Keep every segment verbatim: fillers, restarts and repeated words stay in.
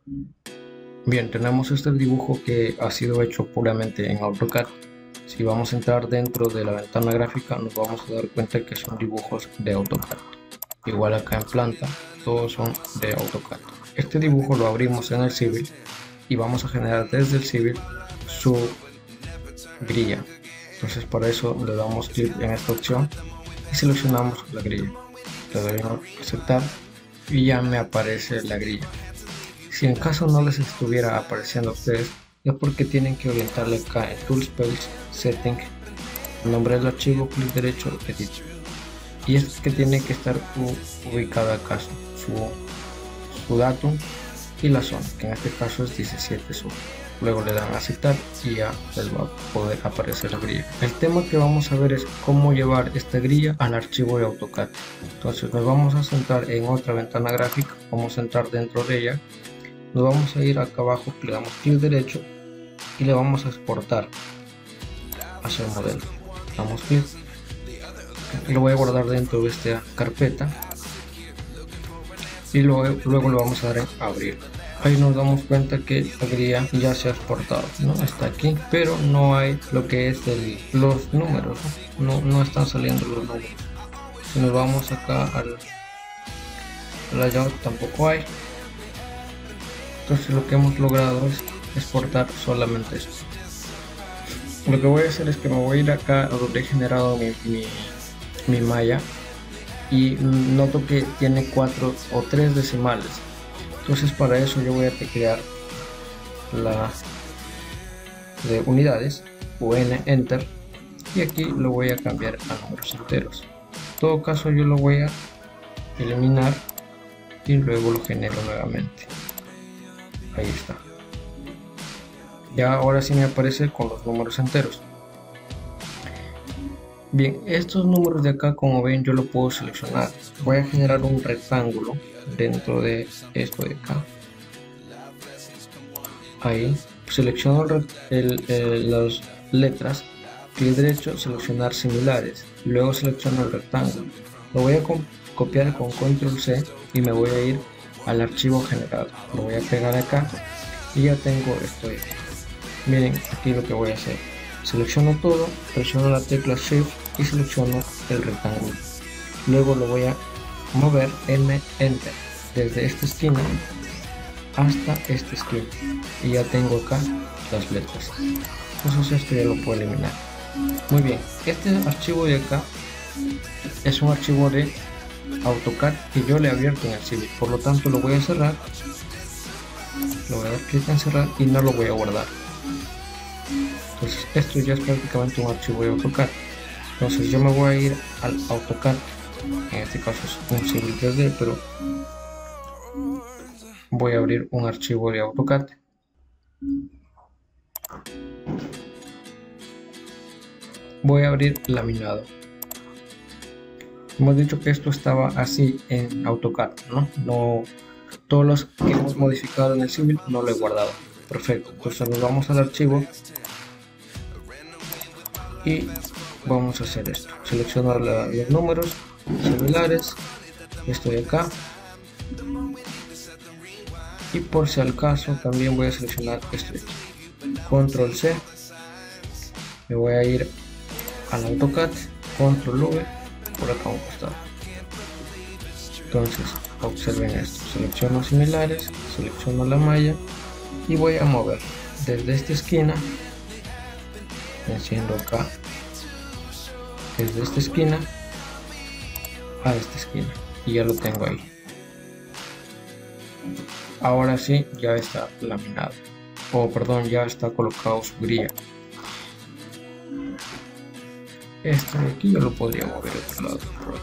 Bien, tenemos este dibujo que ha sido hecho puramente en AutoCAD. Si vamos a entrar dentro de la ventana gráfica, nos vamos a dar cuenta que son dibujos de AutoCAD. Igual acá en planta, todos son de AutoCAD. Este dibujo lo abrimos en el Civil y vamos a generar desde el Civil su grilla. Entonces para eso le damos clic en esta opción y seleccionamos la grilla. Le doy a aceptar y ya me aparece la grilla. Si en caso no les estuviera apareciendo a ustedes, es porque tienen que orientarle acá en Tools Page, Setting, el nombre del archivo, clic derecho, Edit. Y es que tiene que estar ubicado acá su, su datum y la zona, que en este caso es diecisiete sur. Luego le dan a aceptar y ya les va a poder aparecer la grilla. El tema que vamos a ver es cómo llevar esta grilla al archivo de AutoCAD. Entonces nos vamos a centrar en otra ventana gráfica, vamos a entrar dentro de ella. Nos vamos a ir acá abajo, le damos clic derecho y le vamos a exportar hacia el modelo. Damos clic y lo voy a guardar dentro de esta carpeta y luego, luego le vamos a dar en abrir. Ahí nos damos cuenta que la grilla ya se ha exportado, ¿no? Está aquí, pero no hay lo que es el, los números, ¿no? No, no están saliendo los números. Si nos vamos acá al layout, tampoco hay. Entonces lo que hemos logrado es exportar solamente esto. Lo que voy a hacer es que me voy a ir acá a donde he generado mi, mi, mi malla y noto que tiene cuatro o tres decimales. Entonces para eso yo voy a crear la de unidades, U N, Enter, y aquí lo voy a cambiar a números enteros. En todo caso yo lo voy a eliminar y luego lo genero nuevamente. Ahí está. Ya ahora sí me aparece con los números enteros. Bien, estos números de acá, como ven, yo lo puedo seleccionar. Voy a generar un rectángulo dentro de esto de acá. Ahí selecciono el, el, el, las letras, clic derecho, seleccionar similares, luego selecciono el rectángulo. Lo voy a copiar con control C y me voy a ir al archivo generado. Lo voy a pegar acá y ya tengo esto ahí. Miren aquí lo que voy a hacer: selecciono todo, presiono la tecla Shift y selecciono el rectángulo. Luego lo voy a mover N, Enter, desde esta esquina hasta esta esquina y ya tengo acá las letras. Entonces esto ya lo puedo eliminar. Muy bien, este archivo de acá es un archivo de AutoCAD que yo le he abierto en el Civil, por lo tanto lo voy a cerrar, lo voy a dar clic en cerrar y no lo voy a guardar. Entonces esto ya es prácticamente un archivo de AutoCAD. Entonces yo me voy a ir al AutoCAD, en este caso es un Civil tres D, pero voy a abrir un archivo de AutoCAD. Voy a abrir laminado. Hemos dicho que esto estaba así en AutoCAD, ¿no? No, todos los que hemos modificado en el Civil no lo he guardado. Perfecto, entonces nos vamos al archivo y vamos a hacer esto. Seleccionar la, los números similares, esto de acá, y por si al caso también voy a seleccionar esto. Control C, me voy a ir al AutoCAD, Control V, por acá a un costado. Entonces observen esto: selecciono similares, selecciono la malla y voy a mover desde esta esquina, enciendo acá, desde esta esquina a esta esquina y ya lo tengo ahí. Ahora sí, ya está laminado, o oh, perdón, ya está colocado su grilla. Este de aquí yo lo podría mover a otro lado.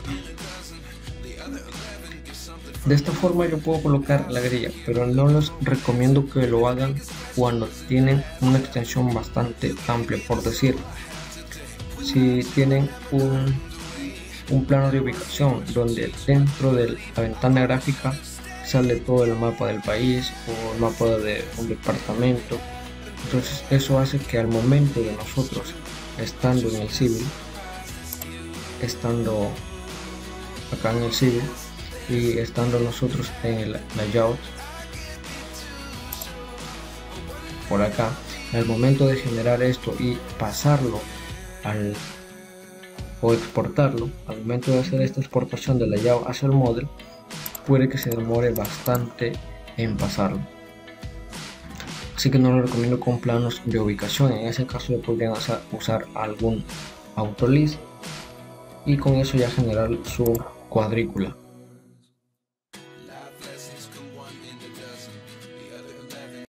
De esta forma yo puedo colocar la grilla, pero no les recomiendo que lo hagan cuando tienen una extensión bastante amplia, por decir, si tienen un, un plano de ubicación donde dentro de la ventana gráfica sale todo el mapa del país o el mapa de un departamento. Entonces eso hace que al momento de nosotros estando en el Civil, estando acá en el Civil y estando nosotros en el layout, por acá, al momento de generar esto y pasarlo al o exportarlo, al momento de hacer esta exportación del layout hacia el model, puede que se demore bastante en pasarlo. Así que no lo recomiendo con planos de ubicación. En ese caso podrían usar algún autolist y con eso ya generar su cuadrícula.